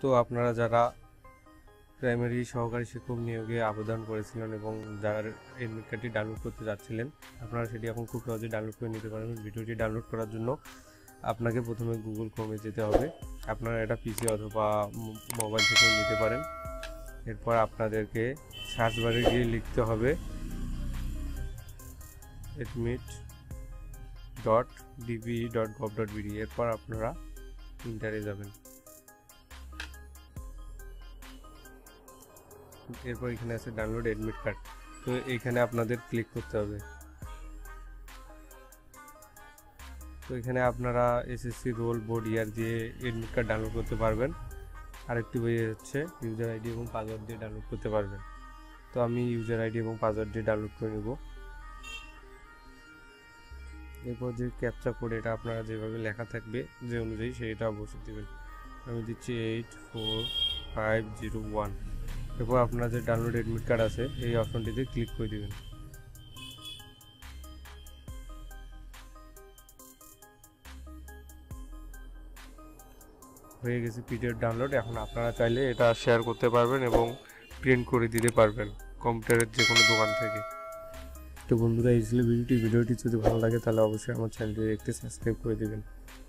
তো আপনারা যারা প্রাইমারি সহকারী শিক্ষক নিয়োগে আবেদন করেছিলেন এবং যারা এডমিট কার্ডটি ডাউনলোড করতে যাচ্ছিলেন, আপনারা সেটি এখন খুব সহজে ডাউনলোড করে নিতে পারবেন। ভিডিওটি ডাউনলোড করার জন্য আপনাকে প্রথমে গুগল ক্রোমে যেতে হবে। আপনারা এটা পিসি অথবা মোবাইল থেকেও নিতে পারেন। এরপর আপনাদেরকে সার্চ বারে গিয়ে লিখতে হবে admit.dbe.gov.bd। এরপর আপনারা ইন্টারে যাবেন। এরপর এখানে আছে ডাউনলোড এডমিট কার্ড, তো এইখানে আপনাদের ক্লিক করতে হবে। তো এখানে আপনারা এসএসসি রোল বোর্ড ইয়ার দিয়ে এডমিট কার্ড ডাউনলোড করতে পারবেন। আরেকটি বই হচ্ছে ইউজার আইডি এবং পাসওয়ার্ড দিয়ে ডাউনলোড করতে পারবেন। তো আমি ইউজার আইডি এবং পাসওয়ার্ড দিয়ে ডাউনলোড করে নেব। এরপর যে ক্যাপচা কোড, এটা আপনারা যেভাবে লেখা থাকবে যে অনুযায়ী সেটা অবশ্যই দেবেন। আমি দিচ্ছি 84501। এরপর আপনার যে ডাউনলোড এডমিট কার্ড আছে এই অপশনটিতে ক্লিক করে দেবেন। হয়ে গেছে পিডিএফ ডাউনলোড। এখন আপনারা চাইলে এটা শেয়ার করতে পারবেন এবং প্রিন্ট করে দিতে পারবেন কম্পিউটারের যে কোনো দোকান থেকে। তো বন্ধুরা, এই ছিল ভিডিওটি যদি ভালো লাগে তাহলে অবশ্যই আমার চ্যানেলটি একটি সাবস্ক্রাইব করে দেবেন।